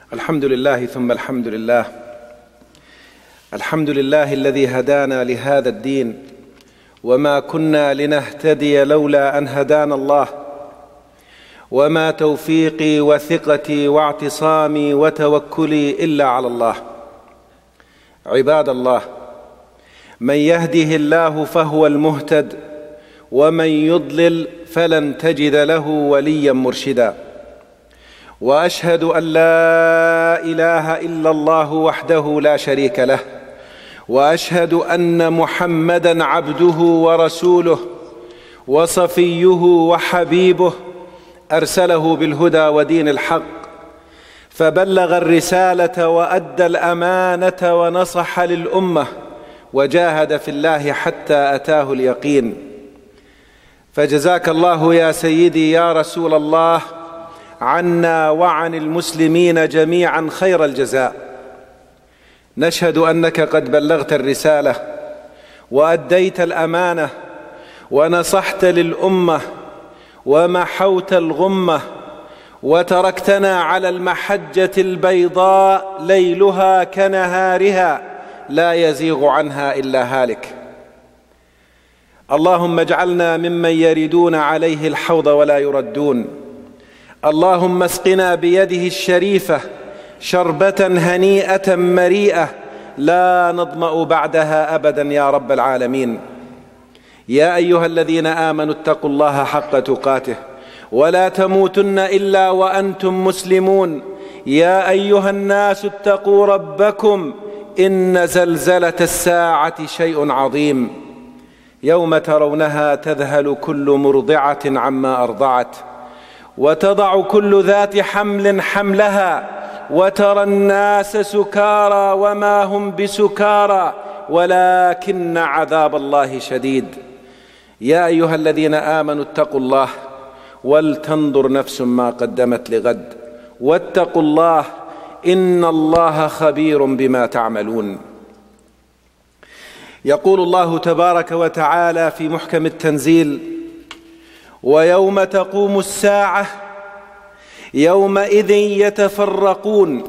الحمد لله ثم الحمد لله. الحمد لله الذي هدانا لهذا الدين وما كنا لنهتدي لولا أن هدانا الله، وما توفيقي وثقتي واعتصامي وتوكلي إلا على الله. عباد الله، من يهده الله فهو المهتد، ومن يضلل فلن تجد له وليا مرشدا. وأشهد أن لا إله إلا الله وحده لا شريك له، وأشهد أن محمدًا عبده ورسوله وصفيه وحبيبه، أرسله بالهدى ودين الحق، فبلغ الرسالة وأدى الأمانة ونصح للأمة، وجاهد في الله حتى أتاه اليقين. فجزاك الله يا سيدي يا رسول الله عنا وعن المسلمين جميعا خير الجزاء. نشهد أنك قد بلغت الرسالة وأديت الأمانة ونصحت للأمة ومحوت الغمة، وتركتنا على المحجة البيضاء ليلها كنهارها لا يزيغ عنها إلا هالك. اللهم اجعلنا ممن يردون عليه الحوض ولا يردون. اللهم اسقنا بيده الشريفة شربة هنيئة مريئة لا نظمأ بعدها أبدا يا رب العالمين. يا أيها الذين آمنوا اتقوا الله حق تقاته ولا تموتن إلا وأنتم مسلمون. يا أيها الناس اتقوا ربكم إن زلزلة الساعة شيء عظيم، يوم ترونها تذهل كل مرضعة عما أرضعت، وتضع كل ذات حمل حملها، وترى الناس سكارى وما هم بسكارى ولكن عذاب الله شديد. يا أيها الذين آمنوا اتقوا الله ولتنظر نفس ما قدمت لغد، واتقوا الله إن الله خبير بما تعملون. يقول الله تبارك وتعالى في محكم التنزيل: ويوم تقوم الساعة يومئذ يتفرقون،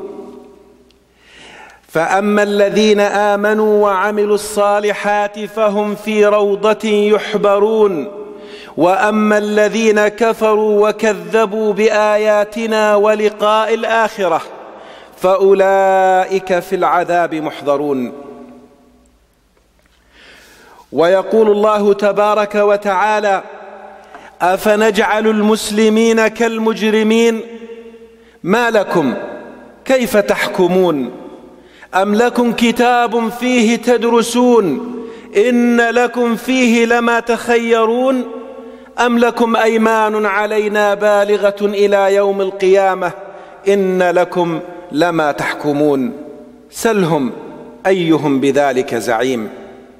فأما الذين آمنوا وعملوا الصالحات فهم في روضة يحبرون، وأما الذين كفروا وكذبوا بآياتنا ولقاء الآخرة فأولئك في العذاب محضرون. ويقول الله تبارك وتعالى: أفنجعل المسلمين كالمجرمين؟ ما لكم كيف تحكمون؟ أم لكم كتاب فيه تدرسون؟ إن لكم فيه لما تخيرون؟ أم لكم أيمان علينا بالغة إلى يوم القيامة؟ إن لكم لما تحكمون. سلهم أيهم بذلك زعيم.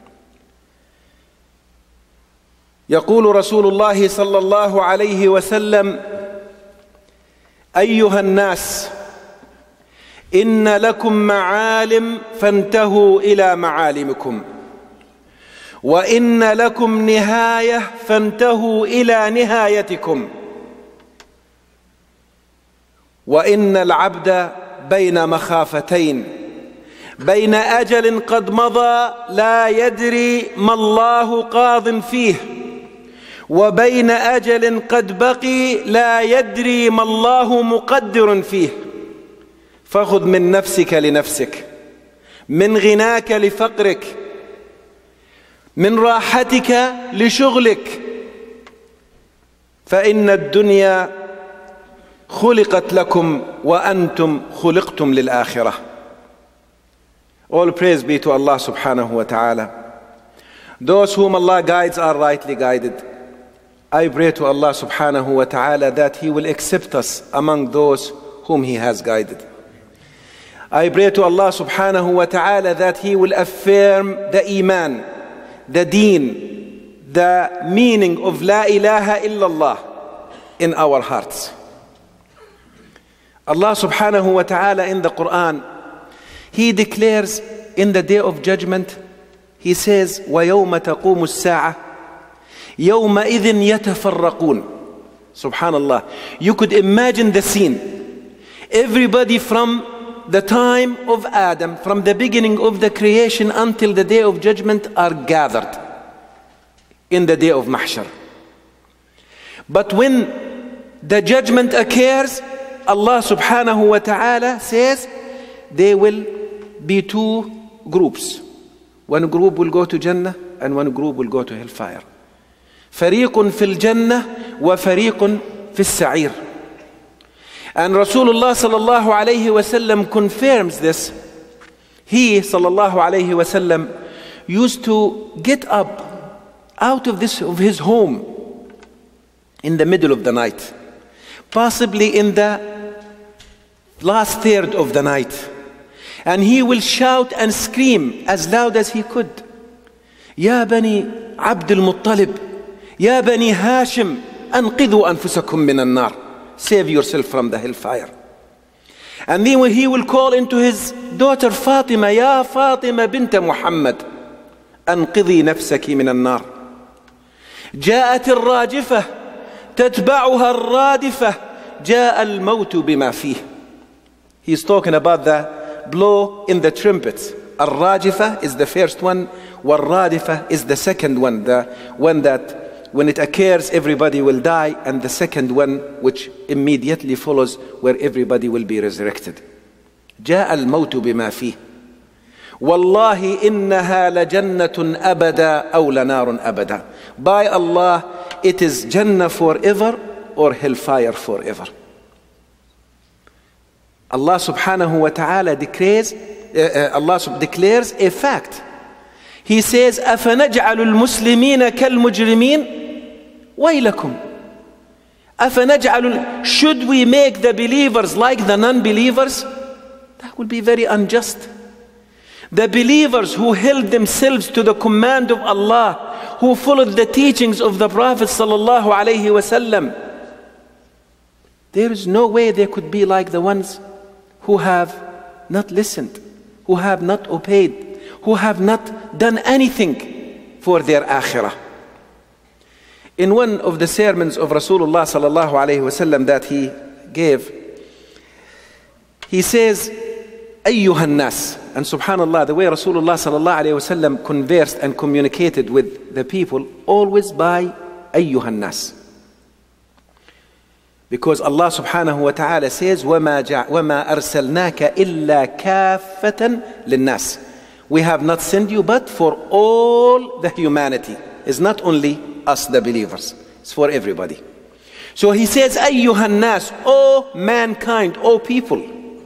يقول رسول الله صلى الله عليه وسلم: أيها الناس، إن لكم معالم فانتهوا إلى معالمكم، وإن لكم نهاية فانتهوا إلى نهايتكم، وإن العبد بين مخافتين، بين أجل قد مضى لا يدري ما الله قاض فيه، وبين أجل قد بقي لا يدري ما الله مقدر فيه. فخذ من نفسك لنفسك، من غناك لفقرك، من راحتك لشغلك، فإن الدنيا خلقت لكم وأنتم خلقتم للآخرة. All praise be to Allah subhanahu wa ta'ala. Those whom Allah guides are rightly guided. I pray to Allah subhanahu wa ta'ala that He will accept us among those whom He has guided. I pray to Allah subhanahu wa ta'ala that He will affirm the Iman, the Deen, the meaning of La ilaha illallah in our hearts. Allah subhanahu wa ta'ala in the Quran, He declares in the day of judgment, He says, وَيَوْمَ تَقُومُ السَّاعَةِ يَوْمَئِذٍ يَتَفَرَّقُونَ. Subhanallah. You could imagine the scene. Everybody from the time of Adam, from the beginning of the creation until the day of judgment, are gathered in the day of Mahshar. But when the judgment occurs, Allah subhanahu wa ta'ala says there will be two groups. One group will go to Jannah and one group will go to hellfire. فريق في الجنة وفريق في السعير. And Rasulullah sallallahu alayhi wa sallam confirms this. He sallallahu alayhi wa sallam used to get up out of his home in the middle of the night, possibly in the last third of the night, and he will shout and scream as loud as he could, يا بني عبد المطلب يا بني هاشم أنقذوا أنفسكم من النار. Save yourself from the hellfire. And then he will call into his daughter Fatima, يا فاطمة بنت محمد أنقذي نفسك من النار. جاءت الراجفة تتبعها الرادفة جاء الموت بما فيه. He's talking about the blow in the trumpets. الراجفة is the first one, والرادفة is the second one, the one that when it occurs everybody will die, and the second one which immediately follows where everybody will be resurrected. جاء الموت بما فيه والله إنها لجنة أبدا أو لنار أبدا. By Allah, it is Jannah forever or hellfire forever. Allah subhanahu wa ta'ala declares a fact. He says, أَفَنَجْعَلُ الْمُسْلِمِينَ كَالْمُجْرِمِينَ وَيْلَكُمْ. Should we make the believers like the non-believers? That would be very unjust. The believers who held themselves to the command of Allah, who followed the teachings of the Prophet sallallahu alaihi wasallam, there is no way they could be like the ones who have not listened, who have not obeyed, who have not done anything for their akhirah. In one of the sermons of Rasulullah sallallahu alaihi wasallam that he gave, he says, أيها الناس. And subhanallah, the way Rasulullah sallallahu alaihi wasallam conversed and communicated with the people, always by أيها الناس. Because Allah subhanahu wa ta'ala says, وَمَا أَرْسَلْنَاكَ إِلَّا كَافَّةً لِلنَّاسِ. We have not sent you but for all the humanity. It's not only us the believers, it's for everybody. So he says, أيها الناس, O mankind, O people.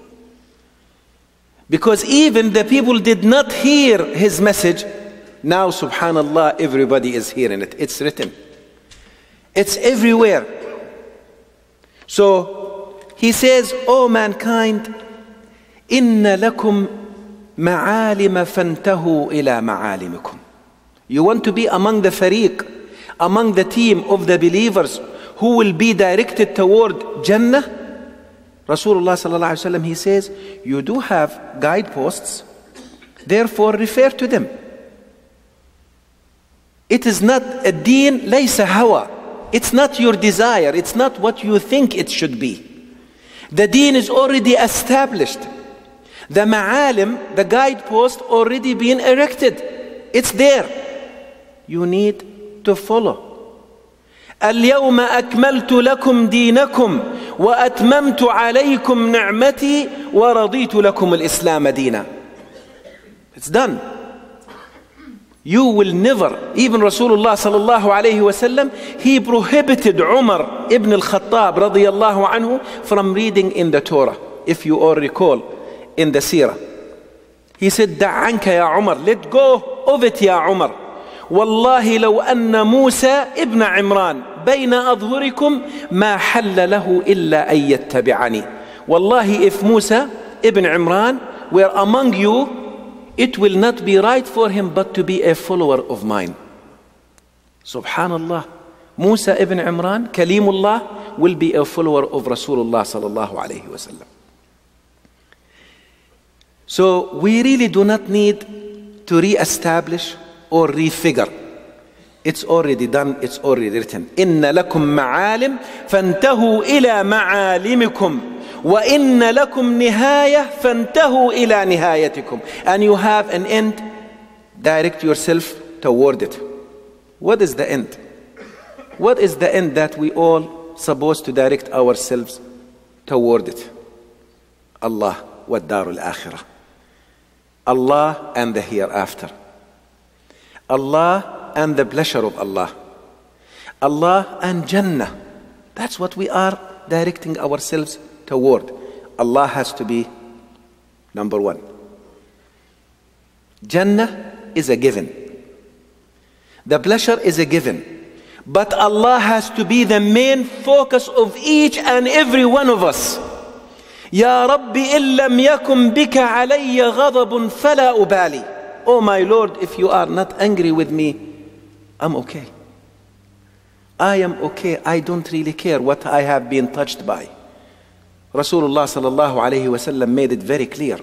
Because even the people did not hear his message. Now subhanallah, everybody is hearing it. It's written. It's everywhere. So he says, O mankind, إن لكم معالم فانتهوا إلى معالمكم. You want to be among the fariq, among the team of the believers who will be directed toward Jannah? Rasulullah sallallahu alaihi wasallam, he says, you do have guideposts, therefore refer to them. It is not a deen, laysa hawa. It's not your desire, it's not what you think it should be. The deen is already established. The ma'alim, the guidepost, already been erected. It's there. You need to follow. اليوم أكملت لكم دينكم وأتممت عليكم نعمتي ورضيت لكم الإسلام دينا. It's done. You will never, even Rasulullah sallallahu alayhi wasallam, he prohibited Umar ibn al-Khattab radiyallahu anhu from reading in the Torah. If you all recall in the Seerah, he said, دع عنك يا عمر, let go of it يا عمر. والله لو أن موسى ابن عمران بين أظهركم ما حل له إلا أن يتبعني. Wallahi, if Musa ibn Imran were among you, it will not be right for him but to be a follower of mine. Subhanallah. Musa ibn Imran, Kalimullah, will be a follower of Rasulullah sallallahu alayhi wa sallam. So we really do not need to re-establish or refigure. It's already done, it's already written. إِنَّ لَكُمْ مَعَالِمْ فَانْتَهُوا إِلَى مَعَالِمِكُمْ وَإِنَّ لَكُمْ نِهَايَةً فَانْتَهُوا إِلَى نِهَايَتِكُمْ. And you have an end, direct yourself toward it. What is the end? What is the end that we all supposed to direct ourselves toward it? Allah wa darul akhirah. Allah and the hereafter. Allah and the pleasure of Allah. Allah and Jannah. That's what we are directing ourselves toward. Allah has to be number one. Jannah is a given. The pleasure is a given. But Allah has to be the main focus of each and every one of us. Ya Rabbi illam yakum bika alayya ghadabun fala ubali. Oh my Lord, if you are not angry with me, I'm okay. I am okay. I don't really care what I have been touched by. Rasulullah sallallahu alayhi wa sallam made it very clear.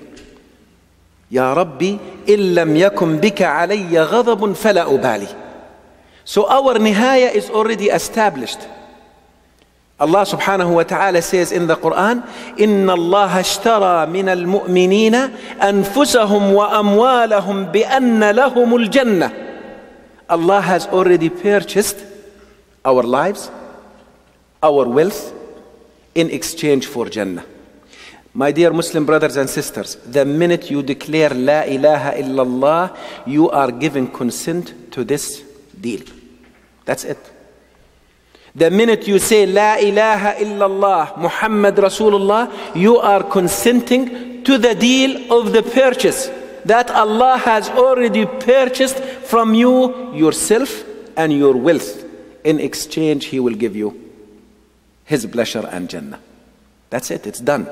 Ya Rabbi illam yakum bika alayya ghadabun fala ubali. So our nihaya is already established. Allah subhanahu wa ta'ala says in the Quran, إِنَّ اللَّهَ اشْتَرَى مِنَ الْمُؤْمِنِينَ أَنفُسَهُمْ وَأَمْوَالَهُمْ بِأَنَّ لَهُمُ الْجَنَّةِ. Allah has already purchased our lives, our wealth, in exchange for Jannah. My dear Muslim brothers and sisters, the minute you declare La ilaha illallah, you are giving consent to this deal. That's it. The minute you say La ilaha illallah Muhammad Rasulullah, you are consenting to the deal of the purchase that Allah has already purchased from you, yourself and your wealth. In exchange, He will give you His pleasure and Jannah. That's it, it's done.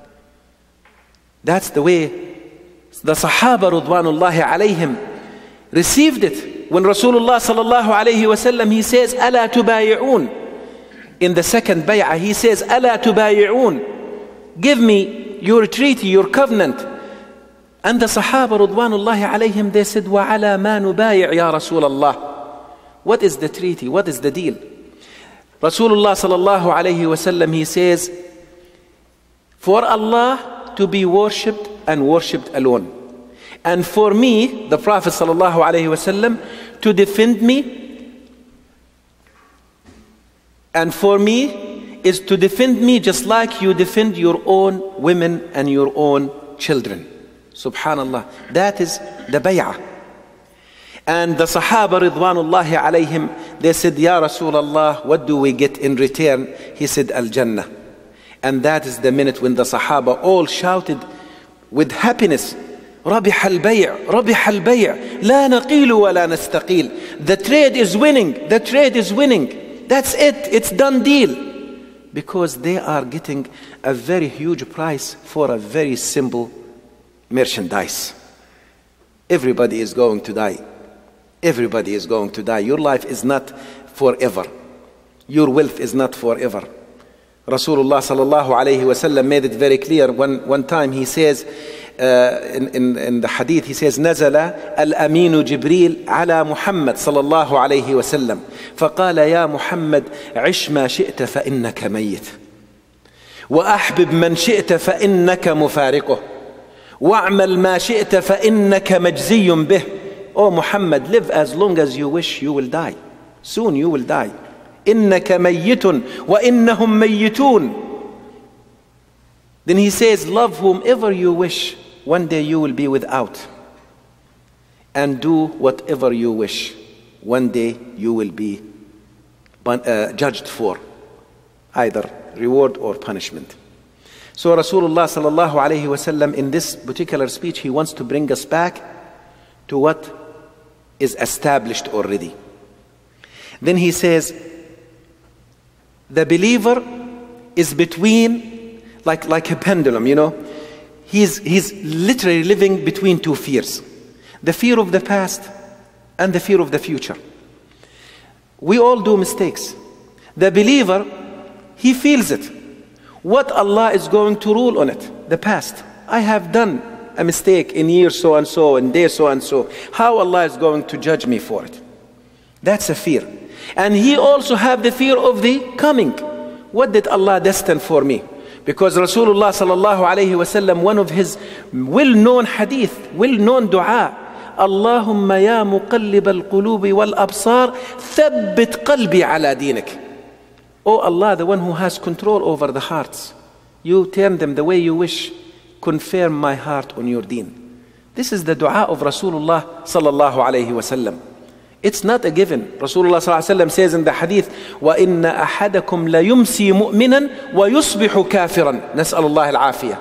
That's the way the Sahaba Ridwanullahi alayhim received it. When Rasulullah sallallahu alayhi wa sallam, he says, أَلَا تُبَايِعُونَ. In the second bay'ah, he says, أَلَا تُبَايِعُونَ. Give me your treaty, your covenant. And the Sahaba Ridwanullahi alayhim, they said, وَعَلَى مَا نُبَايِعْ يَا رَسُولَ اللَّهِ. What is the treaty? What is the deal? Rasulullah sallallahu alayhi wa sallam, he says, for Allah to be worshipped and worshipped alone. And for me, the Prophet sallallahu alaihi wasallam, to defend me, and for me is to defend me just like you defend your own women and your own children. Subhanallah. That is the bay'ah. And the Sahaba Ridwanullahi alayhim, they said, Ya Rasulullah, what do we get in return? He said, Al-Jannah. And that is the minute when the Sahaba all shouted with happiness, ربح البيع ربح البيع لا نقيل ولا نستقيل. The trade is winning. The trade is winning. That's it. It's done deal. Because they are getting a very huge price for a very simple merchandise. Everybody is going to die. Everybody is going to die. Your life is not forever. Your wealth is not forever. Rasulullah sallallahu alayhi wa sallam made it very clear. One time he says, in the hadith, he says, نزل الأمين جبريل على محمد صلى الله عليه وسلم فقال يا محمد عش ما شئت فإنك ميت وأحبب من شئت فإنك مفارقه واعمل ما شئت فإنك مجزي به. Oh Muhammad, live as long as you wish, you will die. Soon you will die. إنك ميت وإنهم ميتون. Then he says, love whomever you wish. One day you will be without. And do whatever you wish. One day you will be judged for either reward or punishment. So Rasulullah sallallahu alayhi wa sallam, in this particular speech, he wants to bring us back to what is established already. Then he says, the believer is between, like a pendulum, you know. He's literally living between two fears. The fear of the past and the fear of the future. We all do mistakes. The believer, he feels it. What Allah is going to rule on it. The past. I have done a mistake in year so and so and day so and so. How Allah is going to judge me for it. That's a fear. And he also have the fear of the coming. What did Allah destine for me? Because Rasulullah sallallahu alayhi wa sallam, one of his well-known hadith, well-known dua, Allahumma ya muqallib al-qulubi wal-absar, thabbit qalbi ala dinik. Oh Allah, the one who has control over the hearts, you turn them the way you wish, confirm my heart on your deen. This is the dua of Rasulullah sallallahu alayhi wa sallam. It's not a given. Rasulullah sallallahu alayhi wa sallam says in the hadith, وَإِنَّ أَحَدَكُمْ لَيُمْسِي مُؤْمِنًا وَيُصْبِحُ كَافِرًا. نسأل الله العافية.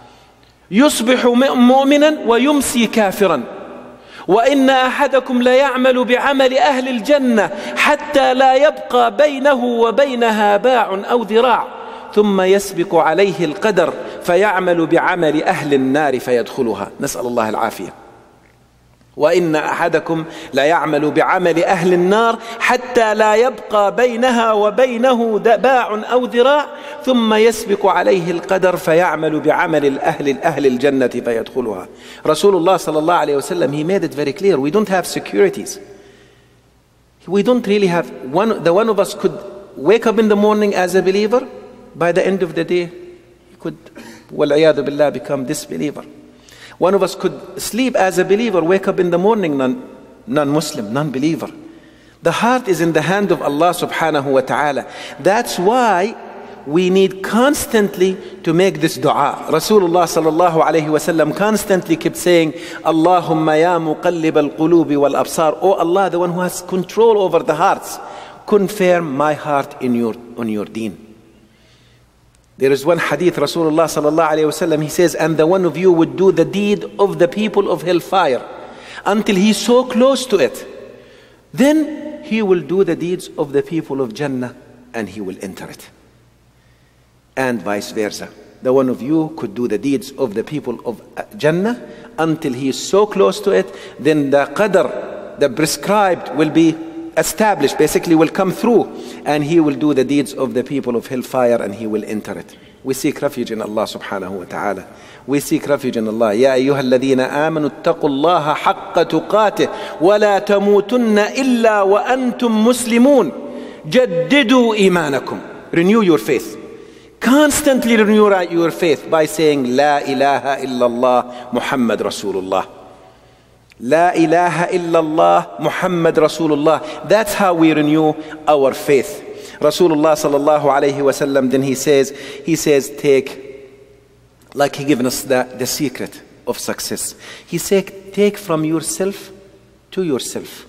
يصبح مؤمنا ويمسي كافرا. وإن أحدكم ليعمل بعمل أهل الجنة حتى لا يبقى بينه وبينها باع أو ذراع ثم يسبق عليه القدر فيعمل بعمل أهل النار فيدخلها. نسأل الله العافية. وإن أحدكم لا يعمل بعمل أهل النار حتى لا يبقى بينها وبينه باع أو ذراع ثم يسبق عليه القدر فيعمل بعمل أهل الجنة فيدخلها. Rasulullah sallallahu alayhi wa sallam, he made it very clear, we don't have securities. We don't really have, the one of us could wake up in the morning as a believer, by the end of the day, he could, wal-'iyadu billah, become disbeliever. One of us could sleep as a believer, wake up in the morning non-Muslim, non-believer. The heart is in the hand of Allah subhanahu wa ta'ala. That's why we need constantly to make this dua. Rasulullah sallallahu alayhi wa sallam constantly kept saying, Allahumma ya muqallib al-qulubi wal-absar. Oh Allah, the one who has control over the hearts, confirm my heart on your deen. There is one hadith, Rasulullah sallallahu alayhi wa sallam, he says, and the one of you would do the deed of the people of hellfire until he's so close to it. Then he will do the deeds of the people of Jannah and he will enter it. And vice versa. The one of you could do the deeds of the people of Jannah until he is so close to it, then the qadr, the prescribed, will be established, basically will come through, and he will do the deeds of the people of hellfire and he will enter it. We seek refuge in Allah subhanahu wa ta'ala. We seek refuge in Allah. Ya ayyuha alladhina amanu ittaqullaha haqqa tuqatih wa la tamutunna illa wa antum muslimun. Jaddidu imanakum. Renew your faith. Constantly renew your faith by saying La ilaha illallah Muhammad Rasulullah. La ilaha illallah Muhammad Rasulullah. That's how we renew our faith. Rasulullah sallallahu alayhi wa sallam, then he says, like he given us the secret of success. He said, take from yourself to yourself.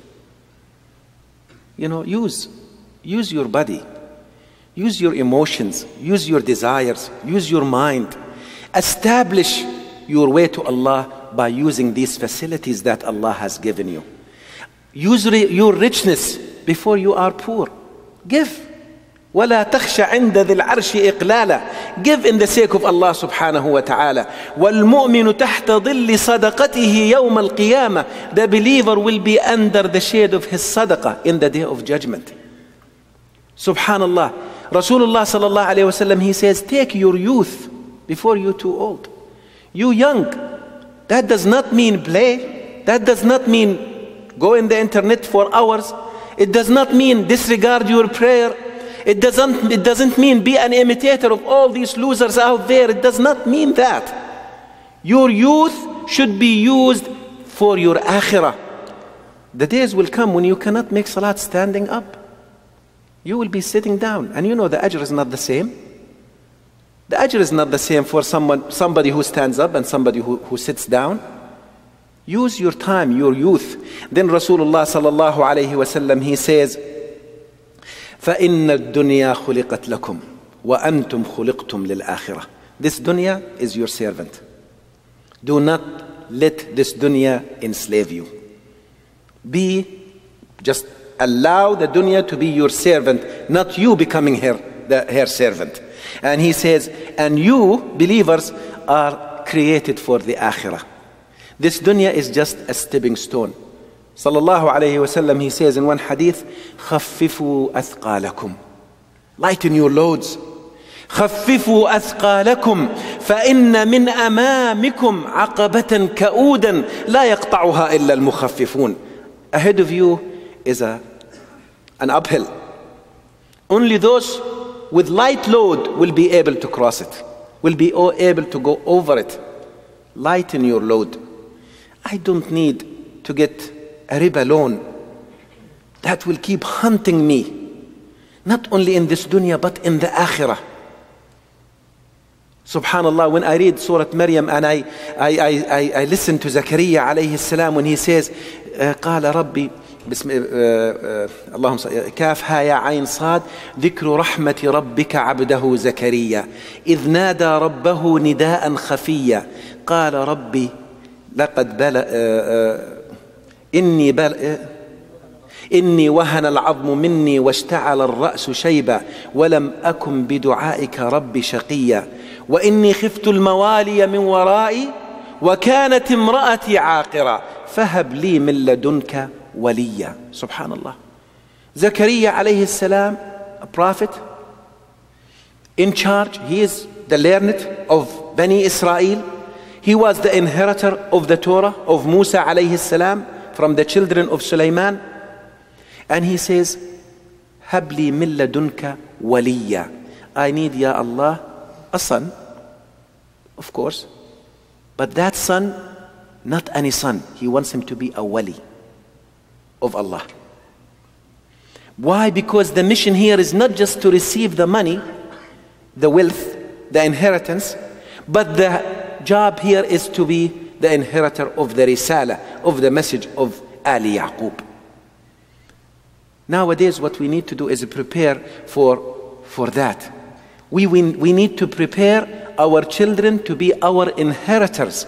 You know, use your body, use your emotions, use your desires, use your mind. Establish your way to Allah by using these facilities that Allah has given you. Use your richness before you are poor. Give. وَلَا تَخْشَ عِنْدَ ذِي الْعَرْشِ إِقْلَالًا. Give in the sake of Allah subhanahu wa ta'ala. وَالْمُؤْمِنُ تَحْتَ ظِلِّ صَدَقَتِهِ يَوْمَ الْقِيَامَةِ. The believer will be under the shade of his sadaqah in the day of judgment. Subhanallah. Rasulullah sallallahu alayhi wa sallam, he says, take your youth before you're too old. You young. That does not mean play. That does not mean go in the internet for hours. It does not mean disregard your prayer. It doesn't mean be an imitator of all these losers out there. It does not mean that. Your youth should be used for your akhirah. The days will come when you cannot make salat standing up. You will be sitting down. And you know the ajr is not the same. The ajr is not the same for somebody who stands up and somebody who sits down. Use your time, your youth. Then Rasulullah sallallahu alayhi wa sallam, he says, فَإِنَّ الدُّنْيَا خُلِقَتْ لَكُمْ وَأَنْتُمْ خُلِقْتُمْ لِلْآخِرَةِ. This dunya is your servant. Do not let this dunya enslave you. Just allow the dunya to be your servant, not you becoming her servant. And he says, and you, believers, are created for the akhirah. This dunya is just a stepping stone. Sallallahu alayhi wa sallam, he says in one hadith, خَفِّفُوا أَثْقَالَكُمْ. Lighten your loads. خَفِّفُوا أَثْقَالَكُمْ فَإِنَّ مِنْ أَمَامِكُمْ عَقَبَةً كَأُودًا لَا يَقْطَعُهَا إِلَّا الْمُخَفِّفُونَ. Ahead of you is an uphill. Only those with light load will be able to cross it. will be able to go over it. Lighten your load. I don't need to get a riba loan that will keep hunting me, not only in this dunya but in the akhirah. Subhanallah, when I read Surah Maryam and I listen to Zakaria alayhi salam when he says, قال ربي بسم اللهم كاف ها يا عين صاد ذكر رحمة ربك عبده زكريا إذ نادى ربه نداء خفيا قال ربي لقد إني وهن العظم مني واشتعل الرأس شيبا ولم أكن بدعائك ربي شقيا وإني خفت الموالي من ورائي وكانت امرأتي عاقرا فهب لي من لدنك وليا. Subhanallah. Zakaria alayhi salam, a prophet, in charge. He is the learned of Bani Israel. He was the inheritor of the Torah of Musa alayhi salam from the children of Sulaiman. And he says, Habli min ladunka waliya. I need, Ya Allah, a son, of course. But that son, not any son. He wants him to be a wali of Allah. Why? Because the mission here is not just to receive the money, the wealth, the inheritance, but the job here is to be the inheritor of the risala, of the message of Ali Yaqub. Nowadays what we need to do is prepare for that. We need to prepare our children to be our inheritors.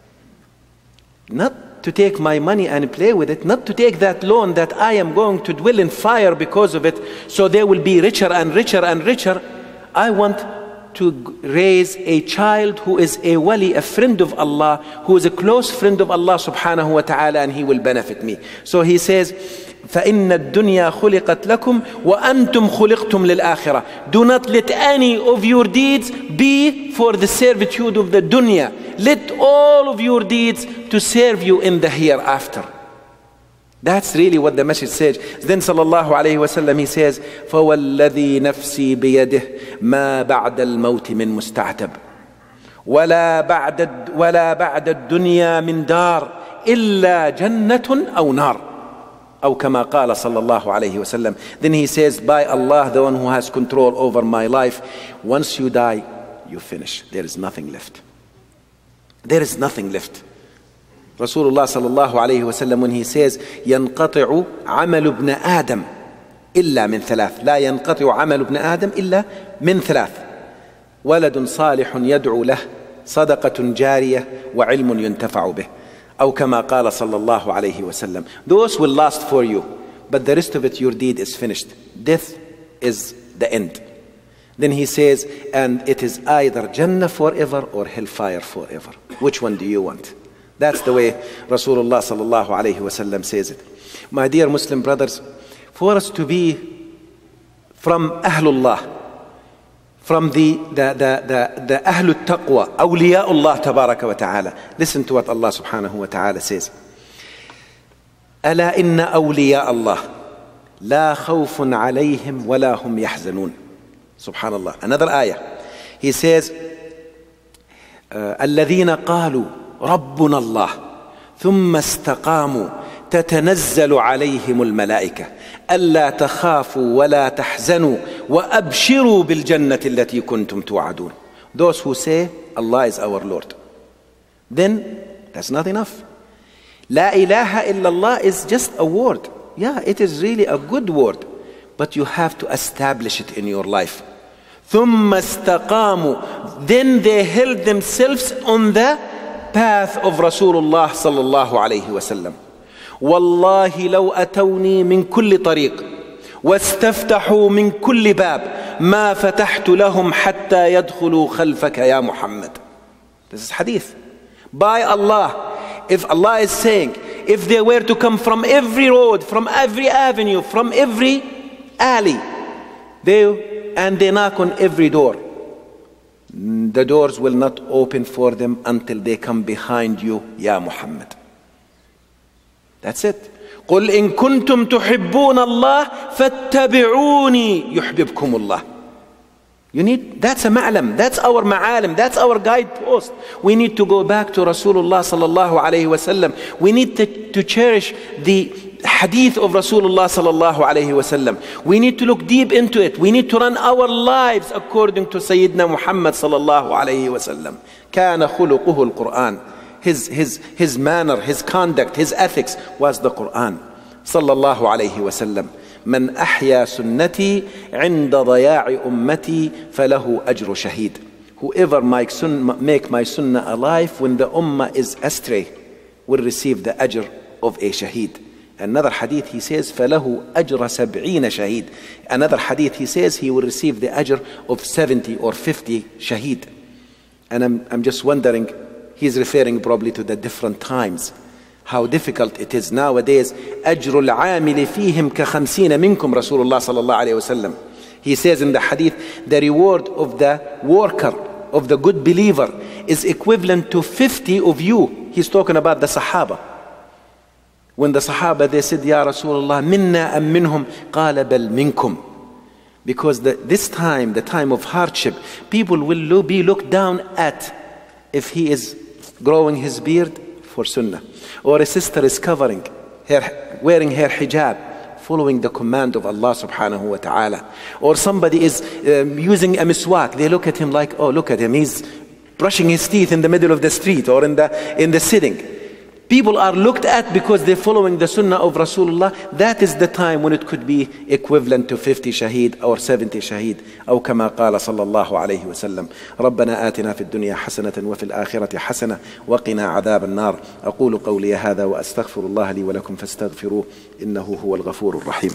Not to take my money and play with it, not to take that loan that I am going to dwell in fire because of it, so they will be richer and richer and richer. I want to raise a child who is a wali, a friend of Allah, who is a close friend of Allah subhanahu wa ta'ala, and he will benefit me. So he says, فَإِنَّ الدُّنْيَا خُلِقَتْ لَكُمْ وَأَنْتُمْ خُلِقْتُمْ لِلْآخِرَةِ. Do not let any of your deeds be for the servitude of the dunya. Let all of your deeds to serve you in the hereafter. That's really what the message says. Then sallallahu alayhi wa sallam, he says, فَوَالَّذِي نَفْسِي بِيَدِهِ مَا بَعْدَ الْمَوْتِ مِن مُسْتَعْتَبٍ وَلَا بَعْدَ الدُّنْيَا مِن دَارٍ إِلَّا جَنَّةٌ أَوْ نَارٍ. أو كما قال صلى الله عليه وسلم. Then he says, by Allah, the one who has control over my life, once you die, you finish. There is nothing left. There is nothing left. Rasulullah صلى الله عليه وسلم, when he says, ينقطع عمل ابن آدم إلا من ثلاث. لا ينقطع عمل ابن آدم إلا من ثلاث. ولد صالح يدعو له صدقة جارية وعلم ينتفع به. أو كما قال صلى الله عليه وسلم. Those will last for you, but the rest of it, your deed is finished. Death is the end. Then he says, and it is either Jannah forever or hellfire forever. Which one do you want? That's the way Rasulullah sallallahu alayhi wa sallam says it. My dear Muslim brothers, for us to be from Ahlullah, from the Ahlul Taqwa, Awliyaullah tabaraka wa ta'ala. Listen to what Allah subhanahu wa ta'ala says. ألا إن أولياء الله لا خوف عليهم ولا هم يحزنون. Subhanallah. Another ayah. He says, الذين قالوا ربنا الله ثم استقاموا تتنزل عليهم الملائكة ألا تخافوا ولا تحزنوا وأبشروا بالجنة التي كنتم توعدون. Those who say Allah is our Lord, then that's not enough. La ilaha illallah is just a word. Yeah, it is really a good word, but you have to establish it in your life. ثم استقاموا, then they held themselves on the path of Rasulullah sallallahu alayhi wa sallam. والله لو أتوني من كل طريق واستفتحوا من كل باب ما فتحت لهم حتى يدخلوا خلفك يا محمد. This is hadith. By Allah, if Allah is saying, if they were to come from every road, from every avenue, from every alley, they knock on every door, the doors will not open for them until they come behind you, Ya Muhammad. That's it. قل إن كنتم تحبون الله فاتبعوني يحببكم الله. That's a ma'lam, that's our ma'alim, that's our guidepost. We need to go back to Rasulullah sallallahu alayhi wasallam. We need to cherish the hadith of Rasulullah sallallahu alayhi wasallam. We need to look deep into it. We need to run our lives according to Sayyidina Muhammad sallallahu alayhi wasallam. كان خلقه القرآن. His manner, his conduct, his ethics was the Quran. sallallahu alayhi wasallam. من أحيا سنتي عند ضياع أمتي فله أجر شهيد. Whoever make my sunnah alive when the ummah is astray will receive the ajr of a shaheed. Another hadith he says فله أجر 70 شهيد. Another hadith he says he will receive the ajr of 70 or 50 shaheed. And I'm just wondering, he's referring probably to the different times, how difficult it is nowadays. أجر العامل فيهم كخمسين منكم Rasulullah sallallahu alayhi wasallam. He says in the hadith, the reward of the worker, of the good believer, is equivalent to 50 of you. He's talking about the Sahaba. When the Sahaba, they said, Ya Rasulullah, minna am minhum? قال بل منكم. Because this time, the time of hardship, people will be looked down at if he is growing his beard for sunnah, or a sister is covering her, wearing her hijab, following the command of Allah subhanahu wa ta'ala, or somebody is using a miswak. They look at him like, oh, look at him, he's brushing his teeth in the middle of the street or in the sitting. People are looked at because they're following the sunnah of Rasulullah. That is the time when it could be equivalent to 50 shaheed or 70 shaheed. أو كما قال صلى الله عليه وسلم ربنا آتنا في الدنيا حسنة وفي الآخرة حسنة وقنا عذاب النار. أقول قولي هذا وأستغفر الله لي ولكم فاستغفروه إنه هو الغفور الرحيم.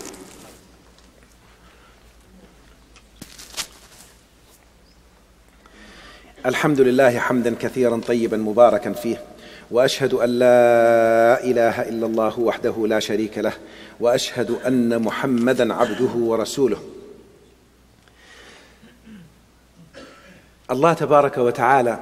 الحمد لله حمدا كثيرا طيبا مباركا فيه، وأشهد أن لا إله إلا الله وحده لا شريك له، وأشهد أن محمدا عبده ورسوله. الله تبارك وتعالى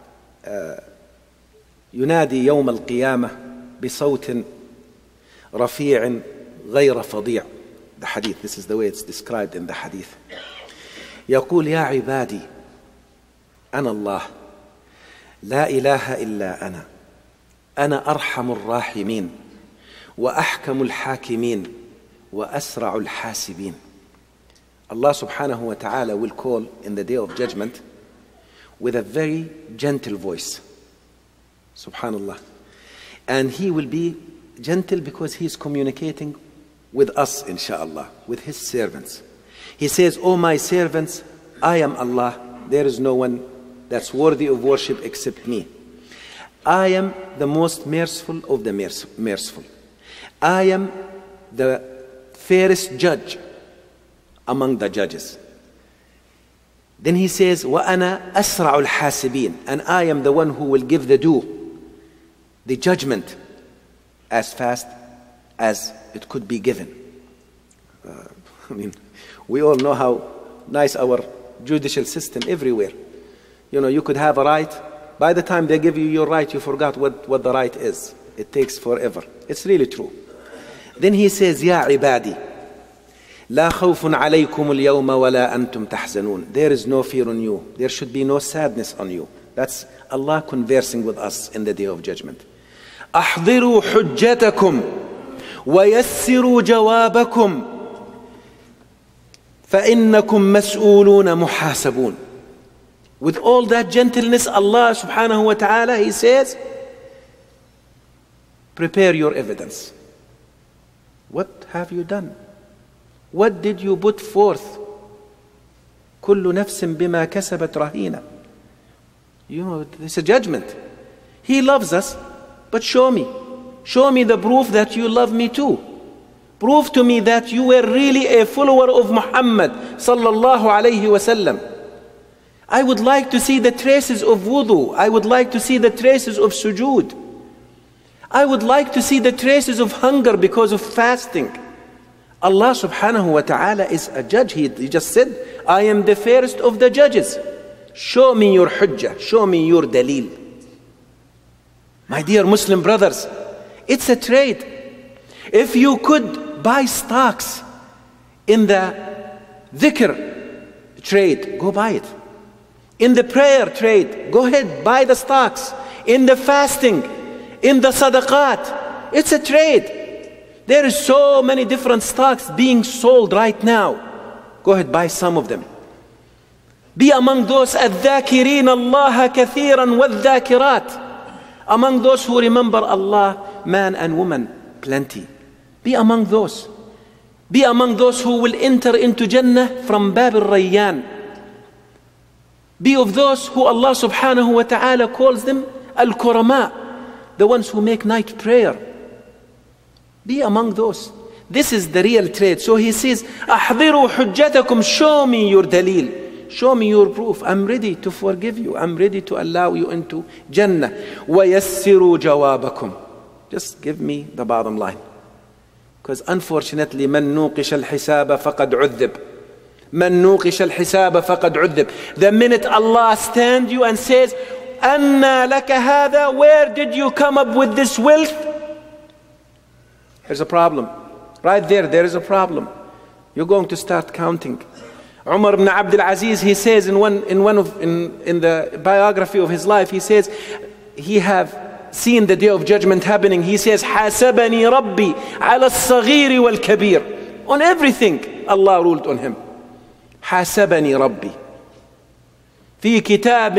ينادي يوم القيامة بصوت رفيع غير فظيع. The hadith, this is the way it's described in the hadith. يقول يا عبادي أنا الله لا إله إلا أنا أرحم الراحمين وأحكم الحاكمين وأسرع الحاسبين. Allah subhanahu wa ta'ala will call in the day of judgment with a very gentle voice. Subhanallah. And he will be gentle because he is communicating with us, inshaAllah, with his servants. He says, "O my servants, I am Allah. There is no one that's worthy of worship except me. I am the most merciful of the merciful. I am the fairest judge among the judges." Then he says, وَأَنَا أَسْرَعُ الْحَاسِبِينَ, and I am the one who will give the judgment, as fast as it could be given. We all know how nice our judicial system everywhere. You could have a right. By the time they give you your right, you forgot what the right is. It takes forever. It's really true. Then he says, يَا عِبَادِي لا خوف عليكم اليوم ولا أنتم تحزنون. There is no fear on you. There should be no sadness on you. That's Allah conversing with us in the day of judgment. أحضروا حجتكم ويسروا جوابكم فإنكم مسؤولون محاسبون. With all that gentleness, Allah subhanahu wa ta'ala, he says, prepare your evidence. What have you done? What did you put forth? كل نفس بما كسبت رهينة. It's a judgment. He loves us, but show me the proof that you love me too. Prove to me that you were really a follower of Muhammad sallallahu alayhi wasallam. I would like to see the traces of wudu. I would like to see the traces of sujood. I would like to see the traces of hunger because of fasting. Allah subhanahu wa ta'ala is a judge. He just said, I am the fairest of the judges. Show me your hujjah. Show me your dalil. My dear Muslim brothers, it's a trade. If you could buy stocks in the dhikr trade, go buy it. In the prayer trade, go ahead, buy the stocks. In the fasting, in the sadaqat, it's a trade. There is so many different stocks being sold right now. Go ahead, buy some of them. Be among those الذاكرين الله كثيرا والذاكرات. Among those who remember Allah, man and woman, plenty. Be among those. Be among those who will enter into Jannah from Bab al-Rayyan. Be of those who Allah subhanahu wa ta'ala calls them al-Qurama, the ones who make night prayer. Be among those. This is the real trade. So he says, أحضروا حجتكم, show me your dalil. Show me your proof. I'm ready to forgive you. I'm ready to allow you into Jannah. وَيَسِّرُوا جَوَابَكُمْ. Just give me the bottom line. Because unfortunately, مَنْ نُوقِشَ الْحِسَابَ فَقَدْ عُذِّبْ. مَنْ نُوقِشَ الْحِسَابَ فَقَدْ عُذِّبْ. The minute Allah stands you and says, أَنَّا لَكَ هَذَا, where did you come up with this wealth? There's a problem. Right there is a problem. You're going to start counting. Umar ibn Abdul Aziz, he says in the biography of his life, he says, he have seen the day of judgment happening. He says, حَاسَبَنِي رَبِّي عَلَى الصَّغِيرِ وَالْكَبِيرِ. On everything, Allah ruled on him. حَاسَبَنِي رَبِّي في كتاب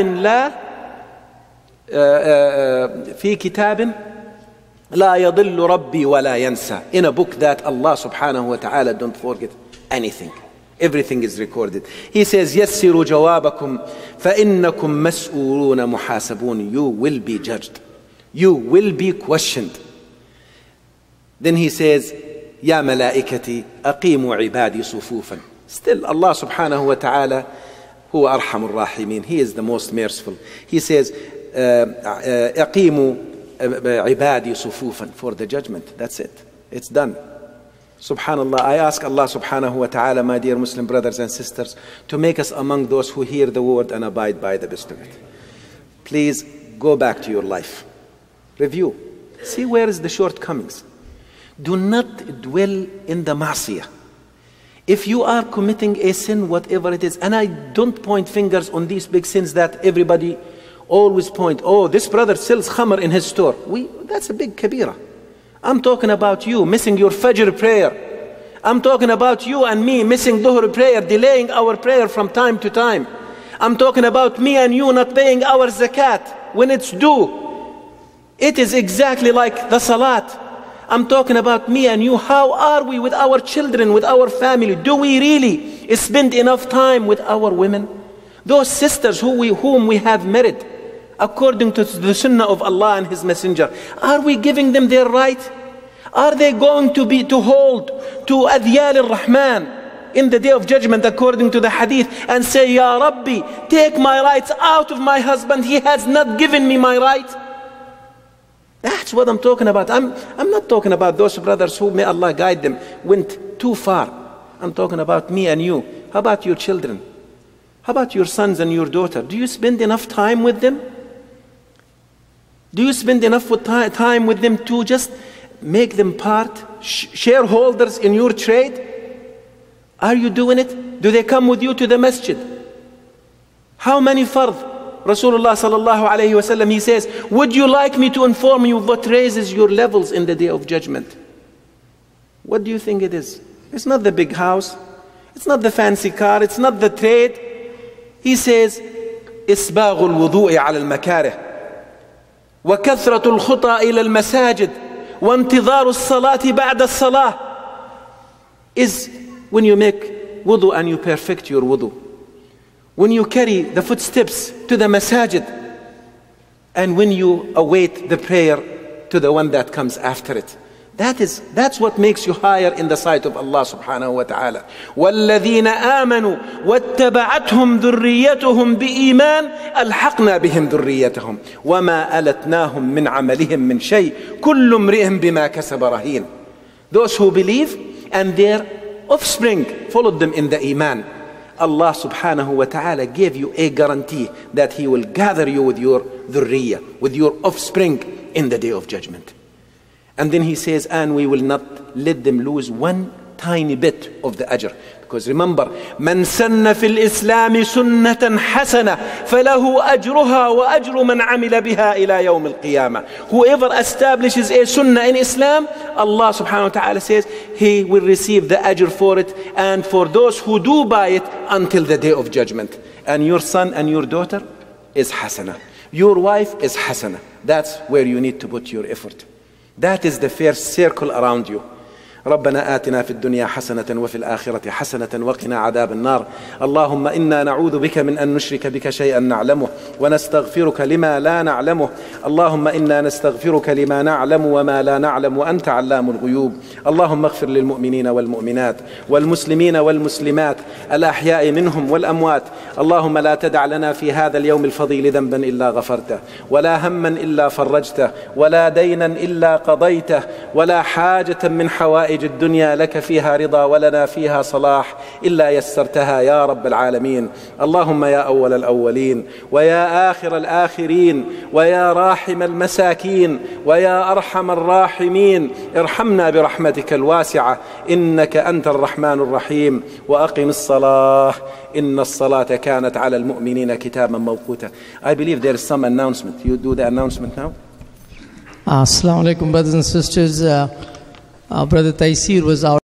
لا يضل ربي ولا ينسى. In a book that Allah subhanahu wa ta'ala don't forget anything. Everything is recorded. He says, يَسِّرُوا جَوَابَكُمْ فَإِنَّكُمْ مَسْئُولُونَ مُحَاسَبُونَ. You will be judged. You will be questioned. Then he says, يَا مَلَائِكَتِي أَقِيمُوا عِبَادِي صُفُوفًا. Still Allah subhanahu wa ta'ala, هو أرحم الراحمين. He is the most merciful. He says, أقيموا عبادي صفوفا, for the judgment. That's it. It's done. Subhanallah, I ask Allah subhanahu wa ta'ala, my dear Muslim brothers and sisters, to make us among those who hear the word and abide by the best of it. Please go back to your life. Review. See where is the shortcomings. Do not dwell in the ma'siyah. If you are committing a sin, whatever it is, and I don't point fingers on these big sins that everybody always point, oh, this brother sells khamr in his store. That's a big kabira. I'm talking about you missing your Fajr prayer. I'm talking about you and me missing Dhuhr prayer, delaying our prayer from time to time. I'm talking about me and you not paying our zakat when it's due. It is exactly like the salat. I'm talking about me and you. How are we with our children, with our family? Do we really spend enough time with our women? Those sisters whom we have married according to the sunnah of Allah and His Messenger, are we giving them their right? Are they going to hold to Adhyal al-Rahman in the day of judgment according to the hadith and say, Ya Rabbi, take my rights out of my husband, he has not given me my right? That's what I'm talking about. I'm not talking about those brothers who, may Allah guide them, went too far. I'm talking about me and you. How about your children? How about your sons and your daughter? Do you spend enough time with them? Do you spend enough time with them to just make them shareholders in your trade? Are you doing it? Do they come with you to the masjid? How many fard? Rasulullah sallallahu alayhi wa sallam, he says, would you like me to inform you what raises your levels in the day of judgment? What do you think it is? It's not the big house. It's not the fancy car. It's not the trade. He says, إسباغ الوضوء على المكاره وكثرة الخطى إلى المساجد وانتظار الصلاة بعد الصلاة, is when you make wudu and you perfect your wudu. When you carry the footsteps to the masajid and when you await the prayer to the one that comes after it. That's what makes you higher in the sight of Allah subhanahu wa ta'ala. وَالَّذِينَ آمَنُوا وَاتَّبَعَتْهُمْ ذُرِّيَّتُهُمْ بِإِيمَانٍ أَلْحَقْنَا بِهِمْ ذُرِّيَّتَهُمْ وَمَا أَلَتْنَاهُمْ مِنْ عَمَلِهِمْ مِنْ شَيْءٍ كُلُّ امْرِئٍ بِمَا كَسَبَ رَهِينٌ. Those who believe and their offspring followed them in the iman. Allah subhanahu wa ta'ala gave you a guarantee that He will gather you with your dhurriyyah, with your offspring in the day of judgment. And then He says, and we will not let them lose one tiny bit of the ajr. Because remember, من سن في الإسلام سنة حسنة فله أجرها وأجر من عمل بها إلى يوم القيامة. Whoever establishes a sunnah in Islam, Allah subhanahu wa ta'ala says he will receive the ajr for it, and for those who do by it until the day of judgment. And your son and your daughter is hasana. Your wife is hasana. That's where you need to put your effort. That is the first circle around you. ربنا آتنا في الدنيا حسنة وفي الآخرة حسنة وقنا عذاب النار. اللهم إنا نعوذ بك من أن نشرك بك شيئا نعلمه ونستغفرك لما لا نعلمه. اللهم إنا نستغفرك لما نعلم وما لا نعلم وأنت علام الغيوب. اللهم اغفر للمؤمنين والمؤمنات والمسلمين والمسلمات الأحياء منهم والأموات. اللهم لا تدع لنا في هذا اليوم الفضيل ذنبا إلا غفرته، ولا هما إلا فرجته، ولا دينا إلا قضيته، ولا حاجة من حوائج الدنيا لك فيها رضا ولنا فيها صلاح إلا يسرتها يا رب العالمين. اللهم يا أول الأولين ويا آخر الآخرين ويا راحم المساكين ويا أرحم الراحمين، ارحمنا برحمتك الواسعة إنك أنت الرحمن الرحيم. وأقم الصلاة إن الصلاة كانت على المؤمنين كتابا موقوتا. I believe there is some announcement. You do the announcement now. Assalamu alaikum, brothers and sisters. Brother Taisir was our